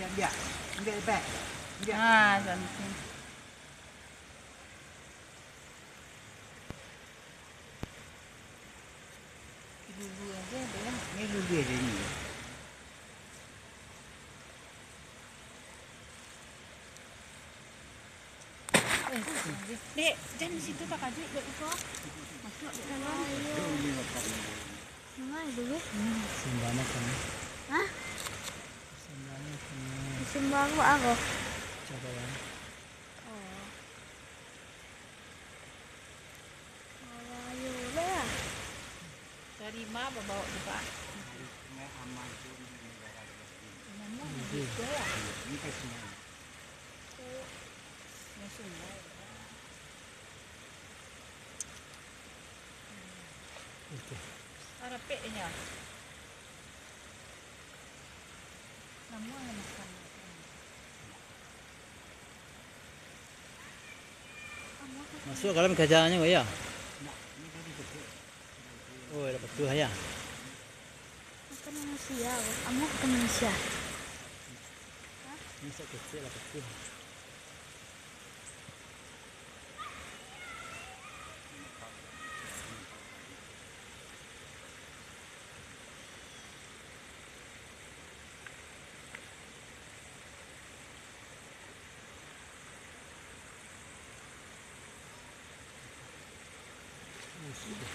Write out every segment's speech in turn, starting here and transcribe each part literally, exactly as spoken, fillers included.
Biar. Ambil lepas. Biar. Ha, cantik. Dulu aja dia. Ni dulu dia ni. Dek, jangan di situ tak kaji, dek itu. Masuk di dalam. Mana dulu? Sembana kan. Hah? Sembana kan. Sembang apa? Coba ya. Oh. Ayo lah. Dari mana bawa tu Pak? Ini aman tu di negara kita. Mana juga ya? Ini kan semua. Masuk lah. Okey. Arapeknya. Nama makan. Masuk kalau kerjanya ya. Oh, dapat tu ya. Makan manusia, kamu makan manusia. Ini saya kecil dapat tu. Oh, sudah.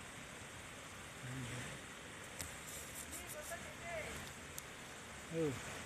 Oh.